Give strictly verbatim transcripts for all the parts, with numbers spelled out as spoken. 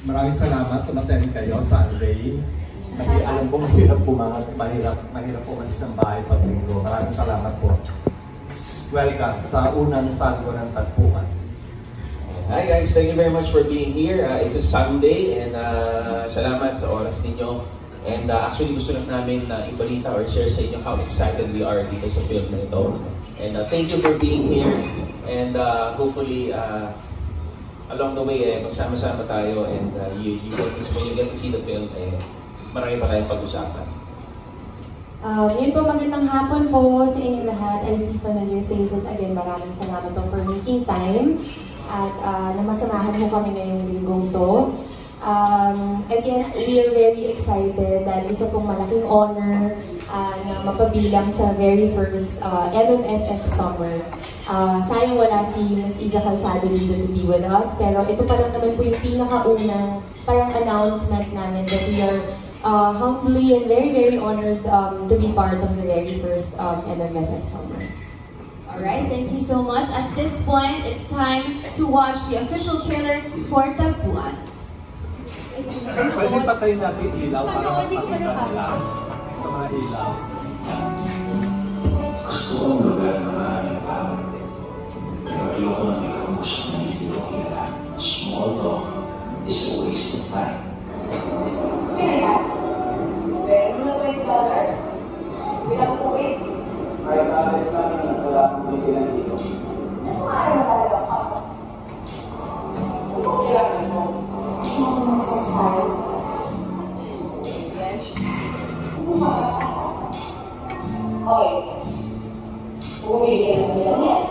Maraming salamat. Tumaten kayo Sunday. Kasi alam ko mahirap pumangat, mahirap, mahirap pumalis ng bahay pag linggo. Maraming salamat po. Welcome sa unang Santo ng Tagpuan. Hi guys, thank you very much for being here. Uh, it's a Sunday and uh, salamat sa oras ninyo. And uh, actually gusto lang namin uh, ibalita or share sa inyo how excited we are dito sa film na ito. And uh, thank you for being here. And uh, hopefully uh, along the way eh, magsama-sama tayo and uh, you, you get to, when you get to see the film, eh, marami pa tayong pag-usapan. Um, yun po, magandang hapon po sa inyong lahat. I see familiar faces. Again, maraming salamat po for making time. At uh, namasamahan mo kami ngayong linggong to. Um, again, we are very excited dahil isa pong malaking honor uh, na mapabilang sa very first uh, M M F F Summer. Uh, sayang wala si Miz Iza Calzado dito to be with us, pero ito pa lang naman po yung pinakaunang parang announcement namin that we are uh, humbly and very, very honored um, to be part of the very first um, M M F F Summer. Alright, thank you so much. At this point, it's time to watch the official trailer for Tagpuan. Pwede patayin natin ilaw para mas makita nila sa mga ilaw. Gusto kong lugar na maraming tao. Pero ayoko nang ikamus na hindi ko kilala. Small talk is a waste of time. Pero na twenty dollars? Bilang po eh. Kaya naalis namin ang wala akong bibilan dito. Ano araw na talaga ka? Ano kailangan mo? Gusto ko magsasabi. Yes. Hindi makakata. Okay. Bumibigyan mo nila yan.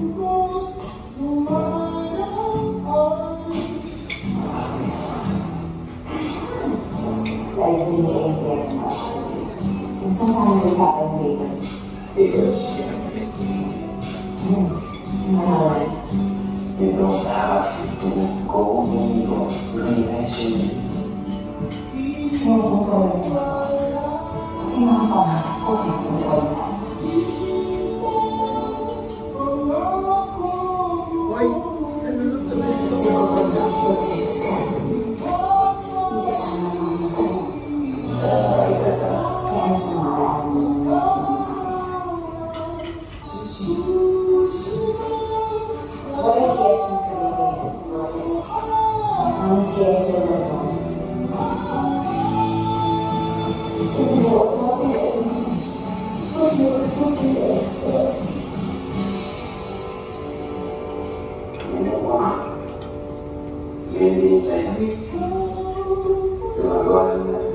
Dahil binigyan mo. Kung saan saan nila ang Vegas? Because Hmm. Mahal. you don't have to go when you realizing Pinuputol mo. Hindi mga pangarap ko, pinuputol mo. Hoy, ano na Siguro na pag-siskan. Hindi kasama mga mata mo. Kaya sa mga lahat mo. What is the essence of the Vegas Brothers? Ang siyasa na ito. hindi inside of it. Gumagawa lang natin.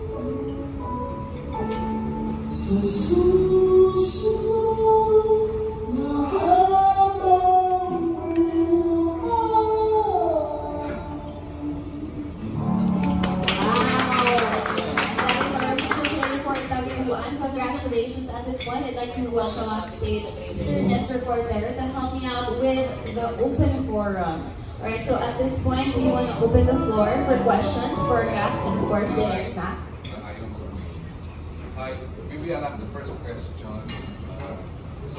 Congratulations. At this point, I'd like to welcome on stage Sir Nestor Cordero to help me out with the open forum. Alright, so at this point, we want to open the floor for questions for our guests and of course, Derek Mac. Hi, maybe I'll ask the first question. Uh, so,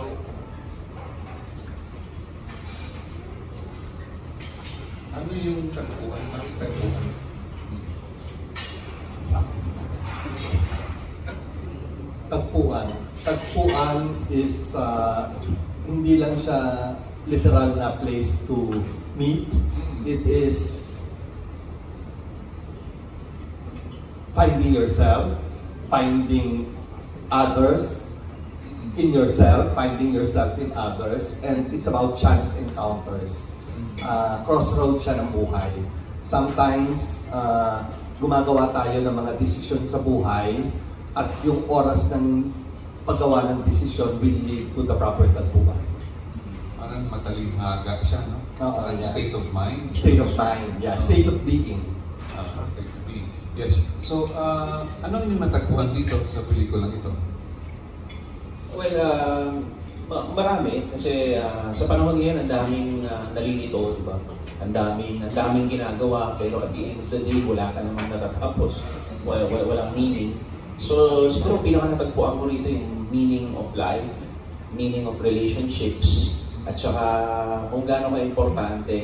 ano yung tagpuan? Bakit tagpuan? Tagpuan. Tagpuan is uh, hindi lang siya literal na place to meet. It is finding yourself, finding others in yourself, finding yourself in others, and it's about chance encounters. Uh, crossroad siya ng buhay. Sometimes, uh, gumagawa tayo ng mga desisyon sa buhay at yung oras ng paggawa ng desisyon will lead to the proper tagpuan. Parang matalinghaga siya, no? Oo, Parang yeah. state of mind. State of mind, yeah. State of being. Uh, state of being. Yes. So, uh, ano yung matagpuan dito sa pelikulang ito? Well, uh, marami. Kasi uh, sa panahon ngayon, ang daming uh, nalilito, di ba? Ang daming, ang daming ginagawa, pero at the end of the day, wala ka namang natatapos. Wala, wala, walang meaning. So, siguro pinaka-natagpuan ko rito yung meaning of life, meaning of relationships, at saka kung gaano ka-importante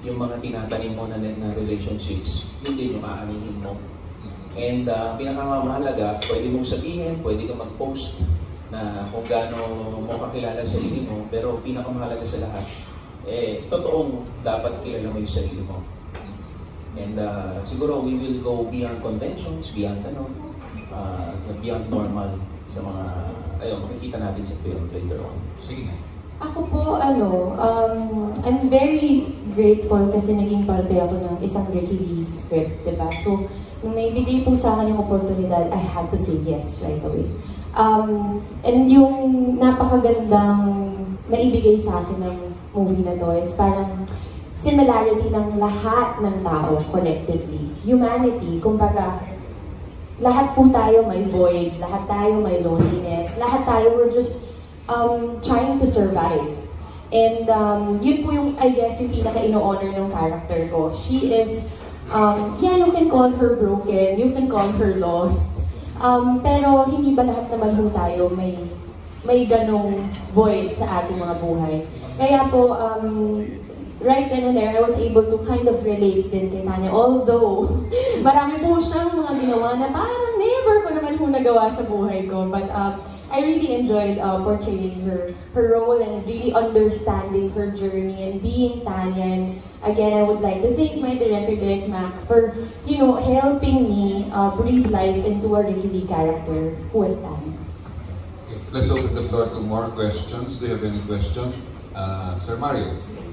yung mga tinatanim mo na, na relationships, yun din yung aanihin mo. And uh, pinakamahalaga, pwede mong sabihin, pwede kang mag-post na kung gaano mo kakilala sa sarili mo, pero pinakamahalaga sa lahat, eh, totoong dapat kilala mo yung sarili mo. And uh, siguro we will go beyond conventions, beyond ano, uh, beyond normal sa mga, ayun, makikita natin sa film later on. Sige nga. Ako po, ano, um, I'm very grateful kasi naging parte ako ng isang Ricky Lee script, diba? So, nung naibigay po sa akin yung oportunidad, I had to say yes right away. Um, and yung napakagandang naibigay sa akin ng movie na to is parang similarity ng lahat ng tao collectively. Humanity, kumbaga, lahat po tayo may void, lahat tayo may loneliness, lahat tayo we're just Um, trying to survive. And um, yun po yung, I guess, yung pinaka-ino-honor ng character ko. She is, um, yeah, you can call her broken, you can call her lost. Um, pero hindi ba lahat naman po tayo may, may ganong void sa ating mga buhay. Kaya po, um, right then and there, I was able to kind of relate din kay Tanya. Although, marami po siyang mga ginawa na parang never ko naman po nagawa sa buhay ko. But, um, I really enjoyed uh, portraying her her role and really understanding her journey and being Tanya. And again, I would like to thank my director, Derek Mac, for you know helping me uh, breathe life into a Ricky Lee character who is Tanya. Let's open the floor to more questions. Do you have any questions? Uh, Sir Mario.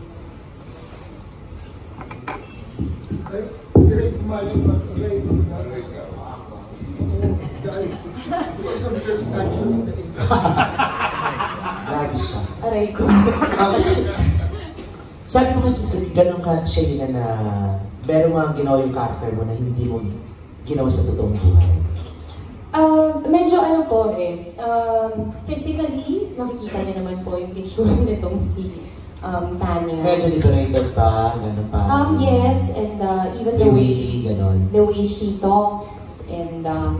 Direct Mario, Grabe siya. Aray ko. Sabi mo kasi ganun ka, Sheila, na meron mga ginawa yung character mo na hindi mo ginawa sa totoong buhay. Uh, medyo ano po eh, um, physically, makikita niyo naman po yung itsura nitong si um, Tanya. Medyo liberated pa, gano'n pa. Um, yes, and uh, even the way, gano'n. the way she talks, and um,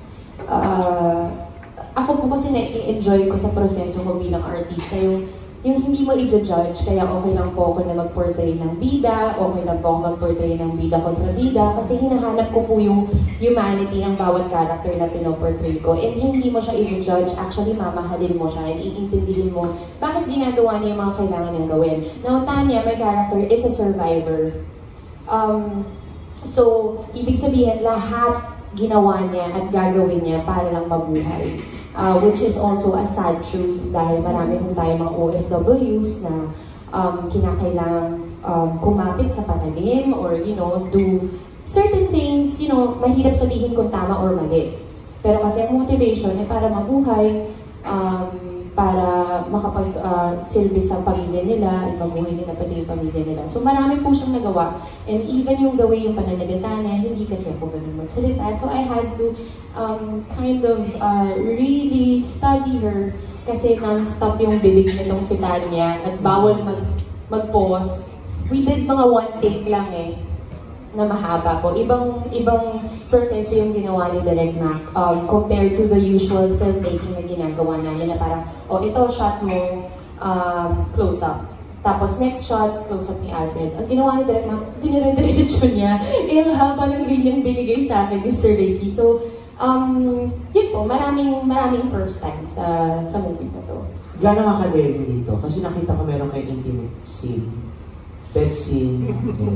uh, ako po kasi na-enjoy ko sa proseso ko bilang artista, yung, yung hindi mo i-judge, kaya okay lang po ako na mag-portray ng bida, okay lang po ako mag-portray ng bida kontra bida, kasi hinahanap ko po yung humanity ng bawat character na pinoportray ko, and hindi mo siya i-judge, actually mamahalin mo siya, and iintindihin mo bakit ginagawa niya yung mga kailangan niyang gawin. Now, Tanya, my character, is a survivor. Um, so, ibig sabihin, lahat ginawa niya at gagawin niya para lang mabuhay. Uh, which is also a sad truth dahil marami kong tayo mga O F Ws na um, kinakailangang um, kumapit sa pananim or, you know, do certain things, you know, mahirap sabihin kung tama or mali. Pero kasi ang motivation ay para mabuhay, um, para makapag-silbi uh, sa pamilya nila at mabuhay nila pati yung pamilya nila. So marami po siyang nagawa. And even yung the way yung pananalita niya, hindi kasi ako ganun magsalita. So I had to um, kind of uh, really study her kasi non-stop yung bibig nitong si Tanya at bawal mag mag-pause. We did mga one take lang eh na mahaba po. Ibang ibang proseso yung ginawa ni Direk Mac um, compared to the usual filmmaking na ginagawa namin na parang, oh, ito shot mo, um, close up. Tapos next shot, close up ni Alfred. Ang ginawa ni Direk Mac, dinire-diretso niya. Eh, ang haba ng linyang binigay sa akin ni Sir Ricky. So, um, yun po, maraming, maraming first time sa, sa movie na to. Gano'n ka ka-ready dito? Kasi nakita ko meron kayo intimate scene. Bed scene.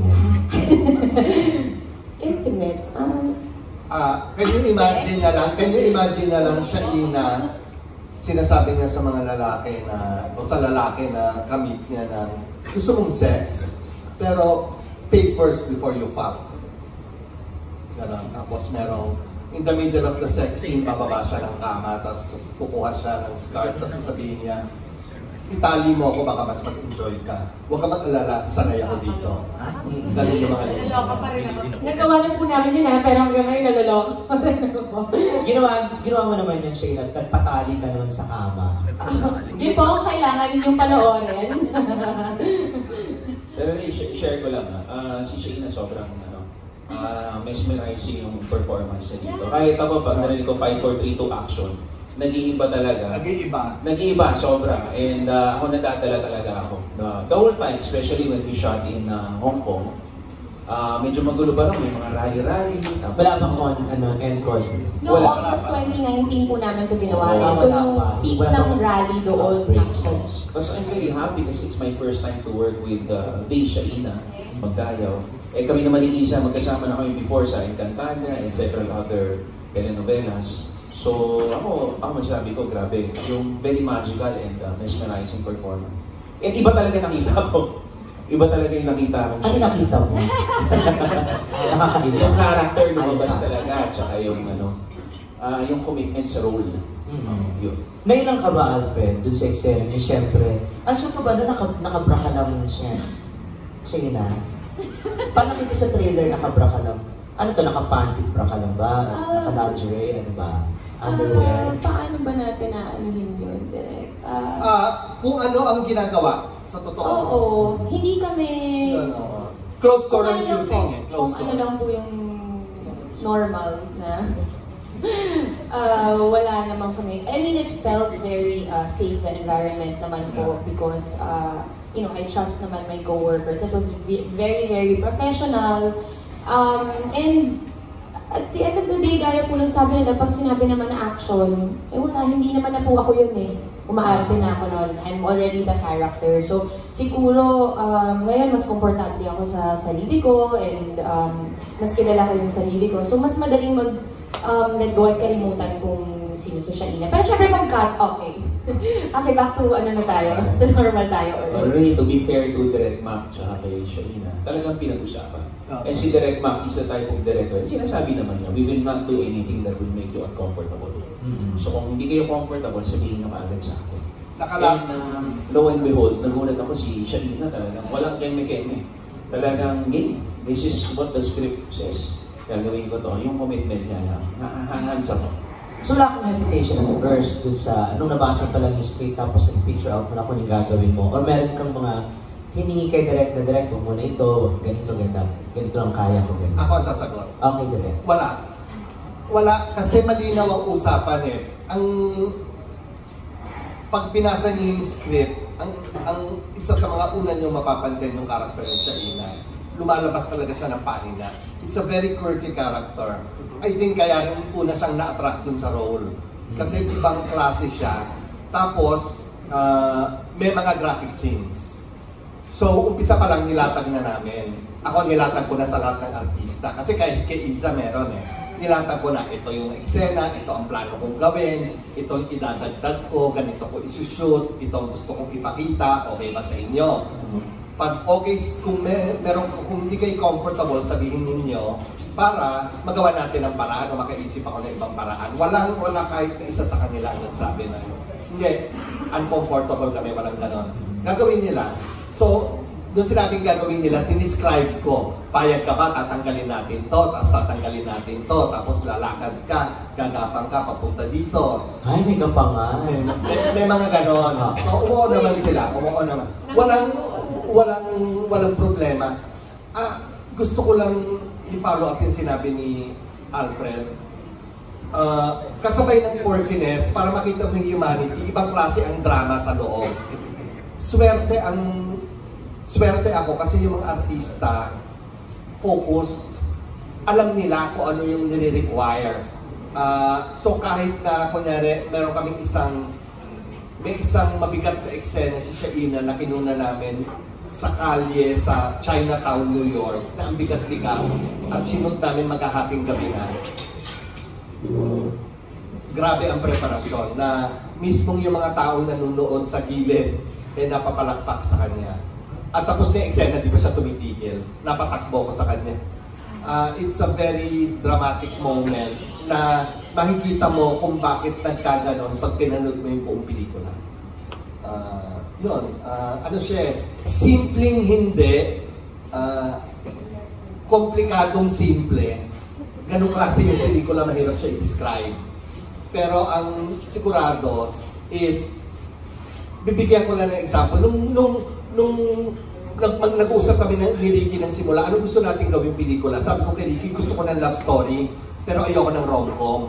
Intimate. Um, Ah, can you imagine na lang, can you imagine na lang siya ina, sinasabi niya sa mga lalaki na, o sa lalaki na kamit niya na gusto mong sex, pero pay first before you fuck. Ganon. Tapos merong, in the middle of the sex scene, bababa siya ng kama, tapos kukuha siya ng scarf, tapos sasabihin niya, itali mo ako, baka mas mag-enjoy ka. Huwag ka mag-alala, sanay ako dito. Ganun yung mga naloloka pa rin ako. Nagawa na po namin yun ha, pero hanggang ngayon naloloka pa rin ako. Ginawa, ginawa mo naman yan, Sheila, patali ka naman sa kama. Yun po ang kailangan ninyong panoorin. Pero i-share ko lang, uh, si Sheila sobrang ano, uh, mesmerizing yung performance niya dito. Kahit ako, pag narinig ko five, four, three, two, action, nag-iiba talaga. Nag-iiba. Nag-iiba, sobra. And uh, ako natadala talaga ako. Uh, the whole time, especially when we shot in uh, Hong Kong, uh, medyo magulo pa rin, may mga rally-rally. Wala bang on, ano, encore? No, Wala. August twenty nineteen po namin ito ginawa. Ah, So, wala yung pa. peak Wala ng pa. rally doon, actually. Tapos I'm very happy kasi it's my first time to work with uh, Deisha Ina, Magdayaw. Eh kami naman ni Isa, magkasama na kami before sa Encantadia and several other telenovelas. So ako, ako masabi ko, grabe, yung very magical and uh, mesmerizing performance. And iba talaga nakita ko. Iba talaga yung nakita ko. Ano nakita mo? Nakakaiba. Yung character lumabas talaga, tsaka yung ano, uh, yung commitment sa role. Mm-hmm. Yun. Nailang ka ba, Alfred, dun sa eksena niya? Siyempre, aso ka ba na naka, nakabra ka lang siya? Sige na. Paano nakita sa trailer, nakabra ka lang? Ano to, nakapanty bra ka lang ba? Ah. Naka-lingerie, ano ba? Ah, Underwear? paano ba natin naanuhin yun, direct? Ah, Ah, kung ano ang ginagawa sa totoo. oo, hindi kami... Yun, oo. Close door ang Kung ano lang shooting po, eh. Kung Close ano door. lang po yung normal na uh, wala namang kami. I mean, it felt very uh, safe, the environment naman po, because uh, you know, I trust naman my co-workers. It was very, very professional. Um, and at the end of the day, gaya po ng sabi nila, pag sinabi naman na action, eh wala, hindi naman na po ako yun eh. Umaarte na ako noon. I'm already the character. So, siguro, um, ngayon mas komportable ako sa sarili ko and um, mas kilala ko yung sarili ko. So, mas madaling mag um, let go at kalimutan kung sino si Shaina. Pero syempre mag-cut, okay. Okay, back to ano na tayo, to normal tayo. But really, to be fair to Direct Mac tsaka kay Shaina, talagang pinag-usapan. Okay. And si Direct Mac is the type of director, sinasabi naman niya, we will not do anything that will make you uncomfortable. Mm-hmm. So kung hindi kayo comfortable, sabihin nyo kaagad sa akin. Nakalag. And um, lo and behold, nagulat ako si Shaina talagang walang keme-keme. Talagang game. This is what the script says. Gagawin ko to. Yung commitment niya lang. Hands up. So wala kang hesitation at first dun sa, nung nabasa pa lang yung script tapos nag-picture out mo na kung yung gagawin mo, or meron kang mga hiningi kay direct na direct, huwag muna ito, ganito, ganito, ganito lang kaya ko, ganito. Ako ang sasagot. Okay, direct. Wala. Wala, kasi malinaw ang usapan eh. Ang pag binasa niyo yung script, ang ang isa sa mga una niyo mapapansin yung character ng Shaina, lumalabas talaga siya ng pahina. It's a very quirky character. I think kaya rin una siyang na-attract dun sa role. Kasi ibang klase siya. Tapos, uh, may mga graphic scenes. So, umpisa pa lang nilatag na namin. Ako nilatag ko na sa lahat ng artista. Kasi kahit kay Isa meron eh. Nilatag ko na ito yung eksena, ito ang plano kong gawin, ito ang idadagdag ko, ganito ko isushoot, ito ang gusto kong ipakita, okay ba sa inyo? Pag okay, kung, may, meron, kung hindi kayo comfortable, sabihin ninyo, para magawa natin ang paraan o makaisip ako ng ibang paraan. Walang, wala kahit na isa sa kanila ang nagsabi na hindi, uncomfortable kami, walang ganon. Gagawin nila. So, doon sinabing gagawin nila, tiniscribe ko, payag ka ba, tatanggalin natin to, tapos tatanggalin natin to, tapos lalakad ka, gagapang ka, papunta dito. Ay, may kapangan. May, may mga ganon. So, umuo naman sila, umuo naman. Walang, walang, walang problema. Ah, gusto ko lang i-follow up yung sinabi ni Alfred. Uh, kasabay ng quirkiness, para makita mo yung humanity, ibang klase ang drama sa loob. Swerte ang swerte ako kasi yung mga artista focused, alam nila kung ano yung nire-require. Uh, so kahit na kunyari meron kaming isang may isang mabigat na eksena si Shaina na kinuna namin sa kalye sa Chinatown, New York, na ang bigat-bigat at sinunod namin maghahating gabi na. Grabe ang preparasyon na mismong yung mga taong nanonood sa gilid eh napapalakpak sa kanya. At tapos na yung eksena, di ba siya tumitigil? Napatakbo ko sa kanya. Uh, it's a very dramatic moment na makikita mo kung bakit nagkaganon pag pinanood mo yung buong pelikula. Uh, yun, uh, ano siya, simpleng hindi, uh, komplikadong simple. Ganong klase yung pelikula, mahirap siya i-describe. Pero ang sigurado is, bibigyan ko lang ng example. Nung, nung, nung nag, nag-usap kami ng, ni Ricky ng simula, ano gusto natin gawing pelikula? Sabi ko kay Ricky, gusto ko ng love story, pero ayoko ng rom-com.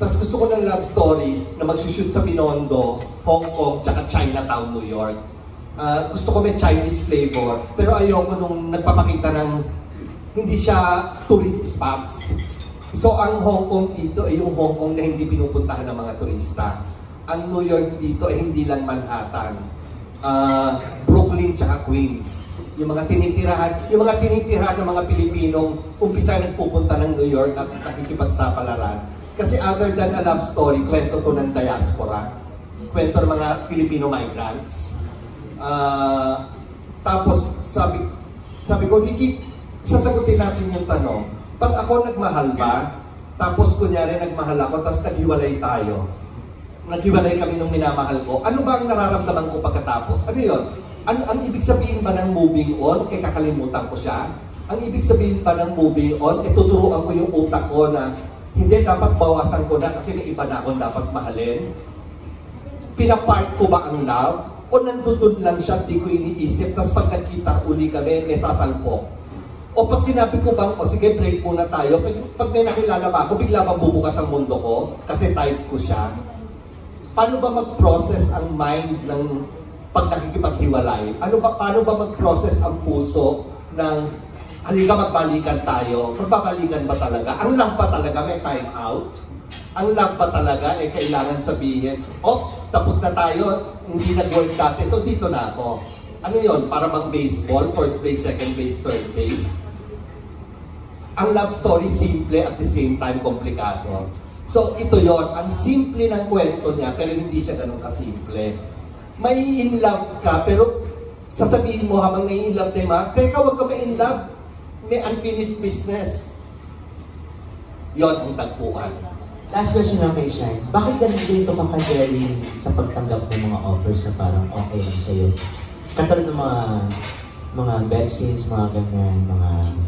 Tapos gusto ko ng love story na mag-shoot sa Binondo, Hong Kong, tsaka Chinatown, New York. Uh, gusto ko may Chinese flavor, pero ayoko nung nagpapakita ng hindi siya tourist spots. So ang Hong Kong dito ay yung Hong Kong na hindi pinupuntahan ng mga turista. Ang New York dito ay hindi lang Manhattan. Uh, Brooklyn tsaka Queens. Yung mga tinitirahan, yung mga tinitirahan ng mga Pilipinong umpisa nagpupunta ng New York at nakikipagsapalaran. Kasi other than a love story, kwento to ng diaspora. Kwento ng mga Filipino migrants. Uh, tapos sabi, sabi ko, Nikki, sasagutin natin yung tanong. Pag ako nagmahal ba, tapos kunyari nagmahal ako, tapos naghiwalay tayo. Naghiwalay kami nung minamahal ko. Ano ba ang nararamdaman ko pagkatapos? Ano yun? Ano, ang ibig sabihin ba ng moving on, eh kakalimutan ko siya? Ang ibig sabihin ba ng moving on, eh tuturuan ko yung utak ko na hindi, dapat bawasan ko na kasi may iba na akong dapat mahalin. Pinapart ko ba ang love? O nandun lang siya, di ko iniisip. Tapos pag nagkita uli kami, may sasalpok. O pag sinabi ko bang, o sige, break muna tayo. Pag, pag may nakilala ba ako, bigla bang bubukas ang mundo ko? Kasi type ko siya. Paano ba mag-process ang mind ng pag nakikipaghiwalay? Ano ba, paano ba mag-process ang puso ng halika magbalikan tayo? Magbabalikan ba talaga? Ang love ba talaga may time out? Ang love ba talaga eh kailangan sabihin, oh, tapos na tayo, hindi nag-work dati, so dito na ako. Ano yon? Para bang baseball, first base, second base, third base? Ang love story simple at the same time komplikado. So ito yon, ang simple ng kwento niya pero hindi siya ganun kasimple. May in love ka pero sasabihin mo habang nai-in love tayo, teka, wag ka ba in love? May unfinished business. Yon ang tagpuan. Last question lang kay Shine. Bakit ganito ka ka-daring sa pagtanggap ng mga offers na parang okay lang sa'yo? Katulad ng mga mga bed scenes, mga ganyan, mga...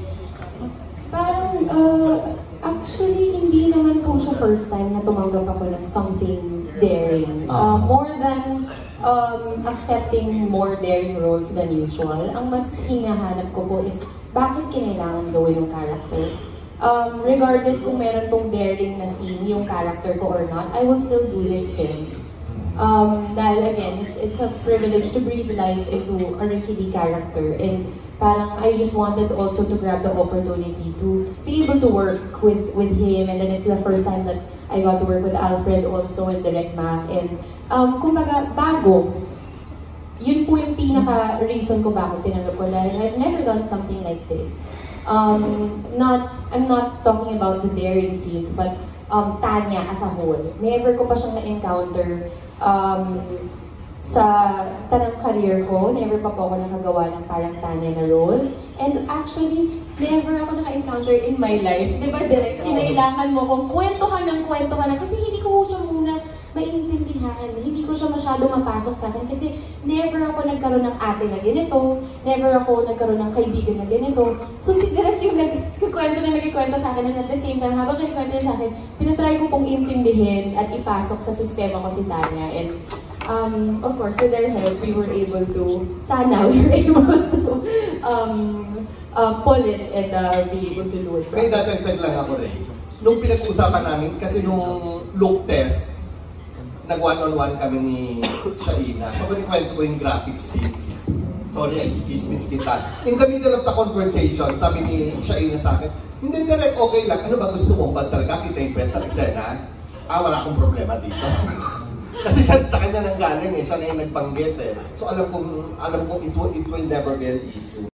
Parang, uh, actually, hindi naman po siya first time na tumanggap ako ng something daring. Uh, more than um, accepting more daring roles than usual, ang mas hinahanap ko po is bakit kinailangan gawin yung character. Um, regardless kung meron pong daring na scene yung character ko or not, I will still do this film. Um, dahil again, it's, it's a privilege to breathe life into a Ricky D character, and parang I just wanted also to grab the opportunity to be able to work with with him, and then it's the first time that I got to work with Alfred also and Direct Mac, and um, kumbaga bago. Yun po yung pinaka-reason ko bakit tinanggap ko, dahil I've never done something like this. Um, not, I'm not talking about the daring scenes, but um, Tanya as a whole. Never ko pa siyang na-encounter um, sa tanang career ko. Never pa po ako nakagawa ng parang Tanya na role. And actually, never ako naka-encounter in my life. Diba, Direk? Kinailangan mo kung kwentuhan ng kwentuhan na, kasi hindi ko siya muna maintindihan. Hindi ko siya masyado mapasok sa akin kasi never ako nagkaroon ng ate na ganito, never ako nagkaroon ng kaibigan na ganito. So si Direk yung nagkikwento na nagkikwento sa akin, and at the same time, habang nagkikwento sa akin, tinatry ko pong intindihin at ipasok sa sistema ko si Tanya. And um, of course, with their help, we were able to, sana we were able to um, uh, pull it and uh, be able to do it. May dadagdag lang ako rin. Nung pinag-uusapan namin, kasi nung look test, nag-one-on-one kami ni Shaina. So, kwento ko yung graphic scenes. Sorry, ay chismis kita. In the middle of the conversation, sabi ni Shaina sa akin, hindi, direct, okay lang. Ano ba gusto mo? Ba talaga kita yung pet sa eksena? Ah, wala akong problema dito. Kasi siya sa kanya nang galing eh. Siya na yung nagbanggit eh. So, alam kong, alam kong it will, it will never be an issue.